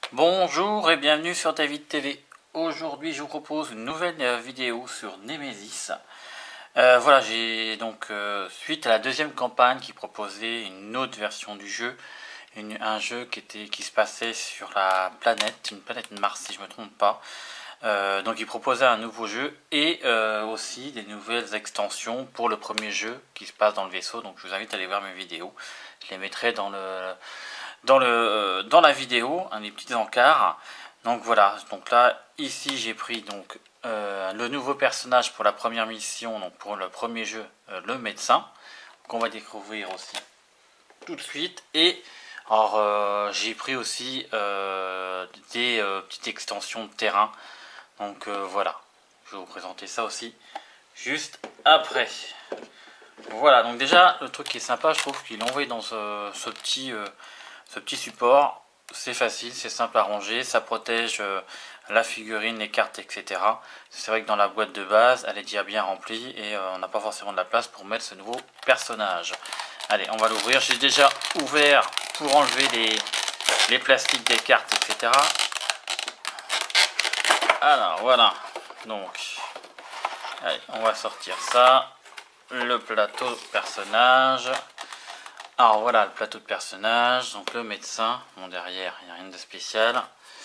Bonjour et bienvenue sur David TV. Aujourd'hui je vous propose une nouvelle vidéo sur Nemesis. Voilà, j'ai donc suite à la deuxième campagne qui proposait une autre version du jeu, un jeu qui se passait sur la planète, une planète Mars si je me trompe pas. Donc il proposait un nouveau jeu et aussi des nouvelles extensions pour le premier jeu qui se passe dans le vaisseau. Donc je vous invite à aller voir mes vidéos. Je les mettrai dans la vidéo, des petits encarts. Donc voilà, donc là ici j'ai pris donc le nouveau personnage pour la première mission, donc pour le premier jeu, le médecin, qu'on va découvrir aussi tout de suite. Et alors j'ai pris aussi des petites extensions de terrain. Donc voilà, je vais vous présenter ça aussi juste après. Voilà, donc déjà le truc qui est sympa, je trouve qu'il est envoyé dans ce petit support. C'est facile, c'est simple à ranger, ça protège la figurine, les cartes, etc. C'est vrai que dans la boîte de base, elle est déjà bien remplie et on n'a pas forcément de la place pour mettre ce nouveau personnage. Allez, on va l'ouvrir. J'ai déjà ouvert pour enlever les plastiques des cartes, etc. Alors voilà, donc allez, on va sortir ça. Le plateau personnage. Alors voilà le plateau de personnage, donc le médecin, bon derrière il n'y a rien de spécial.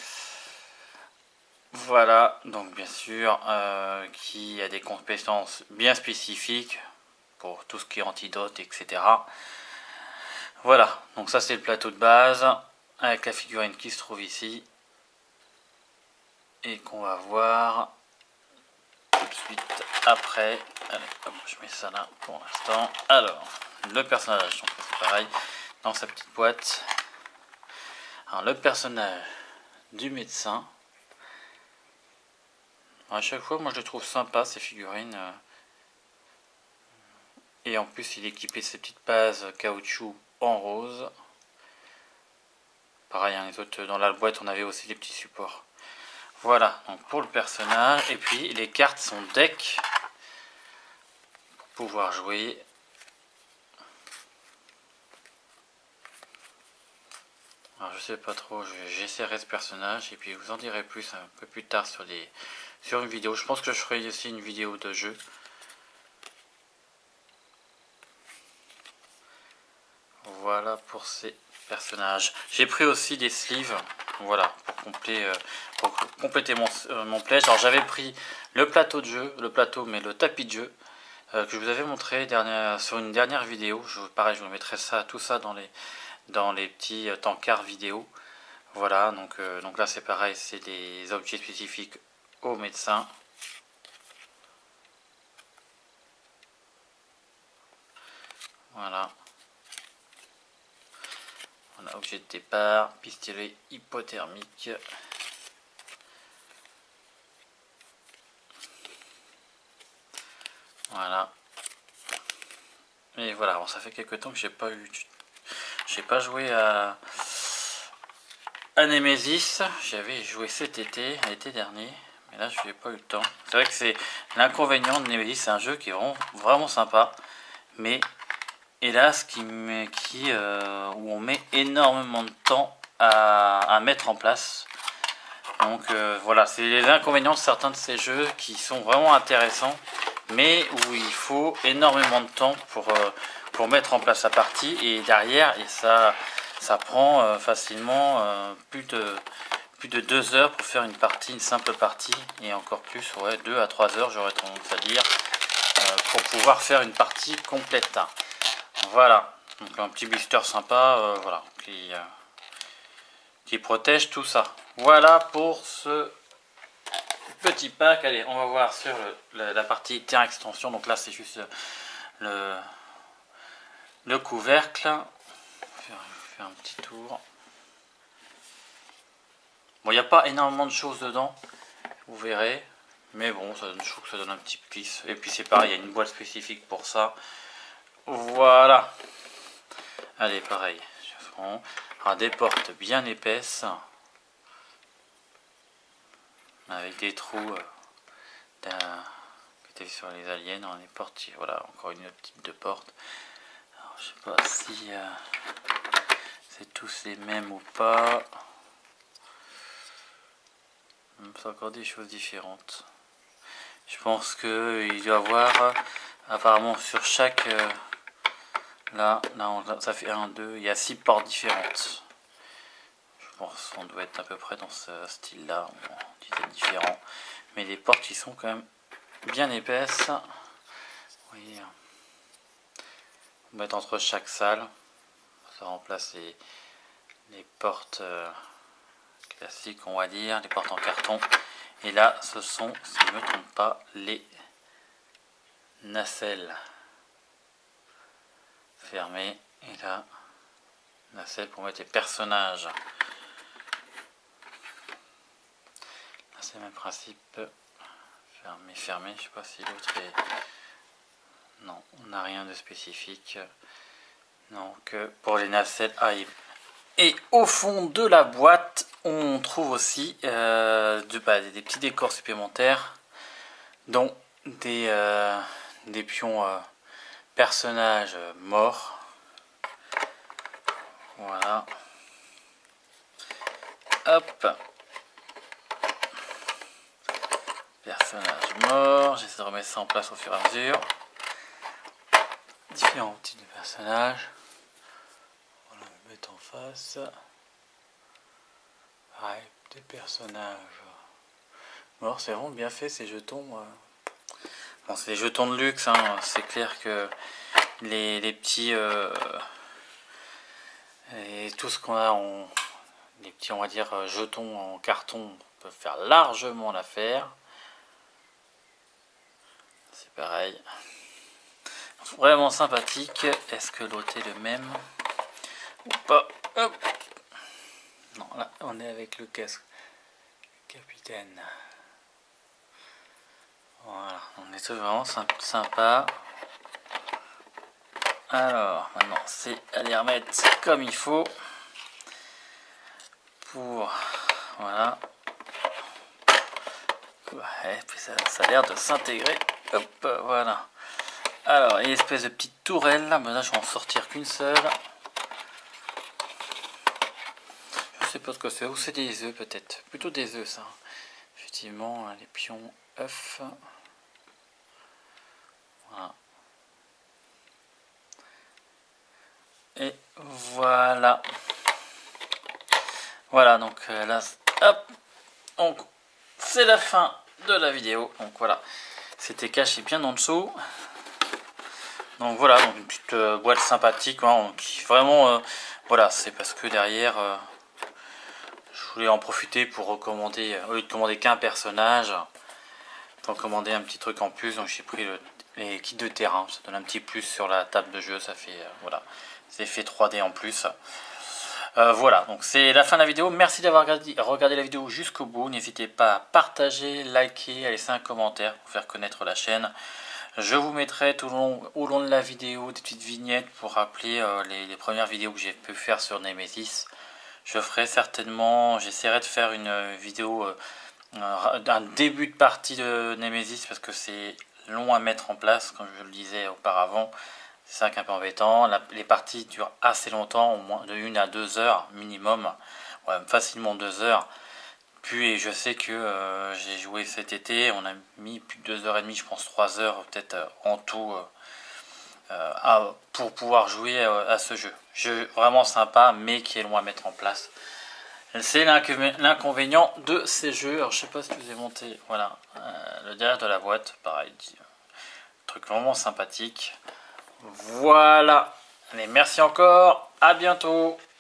Voilà, donc bien sûr, qui a des compétences bien spécifiques pour tout ce qui est antidote, etc. Voilà, donc ça c'est le plateau de base, avec la figurine qui se trouve ici. Et qu'on va voir tout de suite après. Allez, hop, je mets ça là pour l'instant. Alors, le personnage, donc c'est pareil, dans sa petite boîte. Alors, le personnage du médecin. Alors, à chaque fois, moi je le trouve sympa, ces figurines. Et en plus, il est équipé de ces petites bases caoutchouc en rose. Pareil, hein, les autres, dans la boîte, on avait aussi des petits supports. Voilà, donc pour le personnage. Et puis, les cartes sont deck pour pouvoir jouer. Alors je sais pas trop, j'essaierai ce personnage et puis je vous en dirai plus un peu plus tard sur une vidéo. Je pense que je ferai aussi une vidéo de jeu. Voilà pour ces personnages. J'ai pris aussi des sleeves, voilà, pour compléter mon pledge. Alors j'avais pris le plateau de jeu, mais le tapis de jeu que je vous avais montré sur une dernière vidéo. Pareil, je vous mettrai tout ça dans les petits encarts vidéo. Voilà, donc là c'est pareil, c'est des objets spécifiques au médecin. Voilà. On a objet de départ, pistolet hypothermique. Voilà. Et voilà, bon, ça fait quelques temps que j'ai pas joué à Nemesis. J'avais joué cet été, l'été dernier, mais là je n'ai pas eu le temps. C'est vrai que c'est l'inconvénient de Nemesis, c'est un jeu qui est vraiment sympa, mais hélas où on met énormément de temps à mettre en place. Donc voilà, c'est les inconvénients de certains de ces jeux qui sont vraiment intéressants, mais où il faut énormément de temps pour mettre en place la partie, et derrière, ça prend facilement plus de 2 heures pour faire une simple partie, et encore plus, ouais, 2 à 3 heures j'aurais tendance à dire, pour pouvoir faire une partie complète. Voilà, donc un petit blister sympa, voilà, qui protège tout ça. Voilà pour ce petit pack. Allez, on va voir sur la partie terrain extension. Donc là c'est juste le couvercle. Je vais faire un petit tour. Bon, il n'y a pas énormément de choses dedans, vous verrez, mais bon, je trouve que ça donne un petit plus. Et puis c'est pareil, il y a une boîte spécifique pour ça. Voilà. Allez, pareil. Alors, des portes bien épaisses, avec des trous qui étaient sur les aliens. On est portes, voilà, encore une autre type de porte. Alors, je sais pas si c'est tous les mêmes ou pas. c'est encore des choses différentes. Je pense que il doit y avoir apparemment sur chaque là ça fait 1, 2, il y a 6 portes différentes. Je pense qu'on doit être à peu près dans ce style là, dizaines différents, mais des portes qui sont quand même bien épaisses. Vous voyez, on va mettre entre chaque salle, ça remplace les portes classiques, on va dire, les portes en carton. Et là, ce sont, si je ne me trompe pas, les nacelles fermées. Et là, nacelles pour mettre les personnages. Là, c'est le même principe. Fermé, fermé. Je sais pas si l'autre est... Non, on n'a rien de spécifique. Donc, pour les nacelles, et au fond de la boîte, on trouve aussi des petits décors supplémentaires, dont des pions personnages morts. Voilà. Hop. Personnages morts. J'essaie de remettre ça en place au fur et à mesure. Différents types de personnages. On va le mettre en face. Ouais, des personnages morts, c'est vraiment bien fait ces jetons. Bon, c'est des jetons de luxe, hein. C'est clair que les petits et tout ce qu'on a les petits, on va dire, jetons en carton peuvent faire largement l'affaire. C'est pareil. Vraiment sympathique. Est-ce que l'autre est le même ou pas? Hop. Non, là, on est avec le casque. Capitaine. Voilà, on est vraiment sympa. Alors, maintenant, c'est à les remettre comme il faut. Pour... Voilà. Ouais, puis ça a l'air de s'intégrer. Hop, voilà. Alors, une espèce de petite tourelle. Là, je vais en sortir qu'une seule. Je sais pas ce que c'est. Ou c'est des œufs peut-être. Plutôt des œufs, ça. Effectivement, les pions œufs. Voilà. Et voilà. Voilà, donc là, hop. Donc, c'est la fin de la vidéo. Donc voilà. C'était caché bien en dessous. Donc voilà, donc une petite boîte sympathique, hein, qui vraiment, voilà, c'est parce que derrière, je voulais en profiter pour recommander, au lieu de commander qu'un personnage, d'en commander un petit truc en plus. Donc j'ai pris les kits de terrain, ça donne un petit plus sur la table de jeu, ça fait, voilà, c'est effet 3D en plus. Voilà, donc c'est la fin de la vidéo. Merci d'avoir regardé la vidéo jusqu'au bout. N'hésitez pas à partager, liker, à laisser un commentaire pour faire connaître la chaîne. Je vous mettrai au long de la vidéo des petites vignettes pour rappeler les premières vidéos que j'ai pu faire sur Nemesis. Je ferai certainement, j'essaierai de faire une vidéo, un début de partie de Nemesis parce que c'est long à mettre en place, comme je le disais auparavant. C'est ça qui est un peu embêtant. Les parties durent assez longtemps, au moins de 1 à 2 heures minimum, ouais, facilement 2 heures. Puis je sais que j'ai joué cet été, on a mis plus de 2h30, je pense 3 heures peut-être en tout pour pouvoir jouer à ce jeu. Jeu vraiment sympa mais qui est long à mettre en place. C'est l'inconvénient de ces jeux. Alors, je sais pas si je vous ai monté, voilà, le derrière de la boîte, pareil, truc vraiment sympathique. Voilà, allez, merci encore, à bientôt.